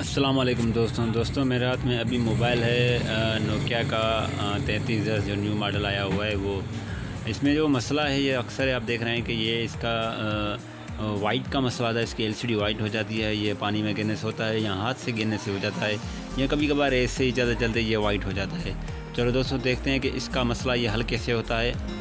अस्सलाम वालेकुम दोस्तों मेरे हाथ में अभी मोबाइल है नोकिया का 3310 जो न्यू मॉडल आया हुआ है वो। इसमें जो मसला है ये अक्सर आप देख रहे हैं कि ये इसका वाइट का मसला था। इसकी एलसीडी वाइट हो जाती है, ये पानी में गिरने से होता है या हाथ से गिरने से हो जाता है या कभी कभार ऐसे ही ज़्यादा चलते ये वाइट हो जाता है। चलो दोस्तों देखते हैं कि इसका मसला ये हल कैसे होता है।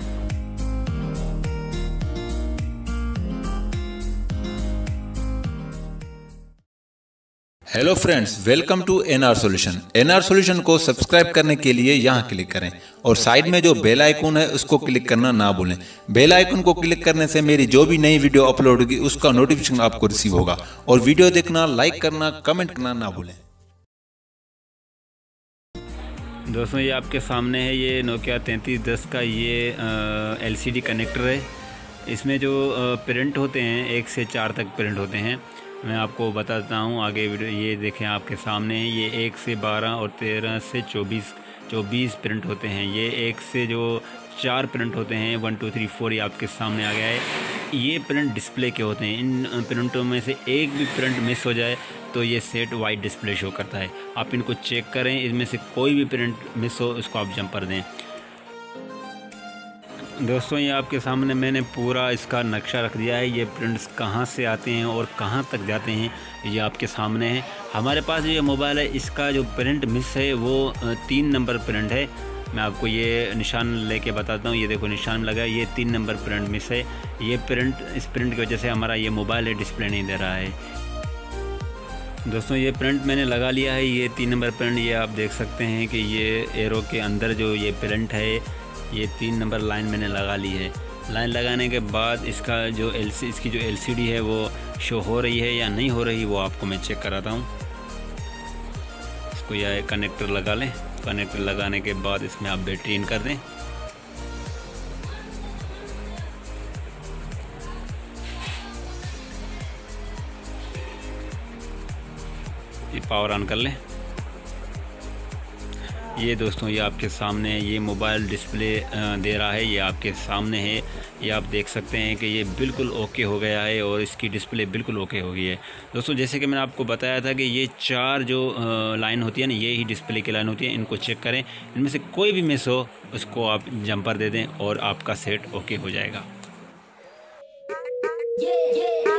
Hello friends, welcome to NR solution. NR solution को सब्सक्राइब करने के लिए यहाँ क्लिक करें और साइड में जो बेल आइकन है उसको क्लिक करना ना भूलें। बेल आइकन को क्लिक करने से मेरी जो भी नई वीडियो अपलोड होगी उसका नोटिफिकेशन आपको रिसीव होगा। और वीडियो देखना, लाइक करना, कमेंट करना ना भूलें। दोस्तों ये आपके सामने है ये नोकिया 3310 का ये एलसीडी कनेक्टर है। इसमें जो प्रिंट होते हैं 1 से 4 तक प्रिंट होते हैं। मैं आपको बताता हूँ आगे वीडियो। ये देखें आपके सामने है ये 1 से 12 और 13 से 24 प्रिंट होते हैं। ये 1 से जो 4 प्रिंट होते हैं 1 2 3 4 ये आपके सामने आ गया है। ये प्रिंट डिस्प्ले के होते हैं। इन प्रिंटों में से एक भी प्रिंट मिस हो जाए तो ये सेट वाइट डिस्प्ले शो करता है। आप इनको चेक करें, इनमें से कोई भी प्रिंट मिस हो इसको आप जंपर दें। दोस्तों ये आपके सामने मैंने पूरा इसका नक्शा रख दिया है। ये प्रिंट्स कहाँ से आते हैं और कहाँ तक जाते हैं ये आपके सामने है। हमारे पास ये मोबाइल है, इसका जो प्रिंट मिस है वो 3 नंबर प्रिंट है। मैं आपको ये निशान लेके बताता हूँ। ये देखो निशान लगा है, ये 3 नंबर प्रिंट मिस है। ये प्रिंट, इस प्रिंट की वजह से हमारा ये मोबाइल है डिस्प्ले नहीं दे रहा है। दोस्तों ये प्रिंट मैंने लगा लिया है, ये 3 नंबर प्रिंट। ये आप देख सकते हैं कि ये एरो के अंदर जो ये प्रिंट है ये 3 नंबर लाइन मैंने लगा ली है। लाइन लगाने के बाद इसका जो इसकी जो एलसीडी है वो शो हो रही है या नहीं हो रही वो आपको मैं चेक कराता हूँ। इसको यह कनेक्टर लगा लें। कनेक्टर लगाने के बाद इसमें आप बैटरी इन कर दें। ये पावर ऑन कर लें। ये दोस्तों ये आपके सामने ये मोबाइल डिस्प्ले दे रहा है, ये आपके सामने है। ये आप देख सकते हैं कि ये बिल्कुल ओके हो गया है और इसकी डिस्प्ले बिल्कुल ओके हो गई है। दोस्तों जैसे कि मैंने आपको बताया था कि ये 4 जो लाइन होती है ना, ये ही डिस्प्ले की लाइन होती है। इनको चेक करें, इनमें से कोई भी मिस हो उसको आप जंपर दे दें और आपका सेट ओके हो जाएगा।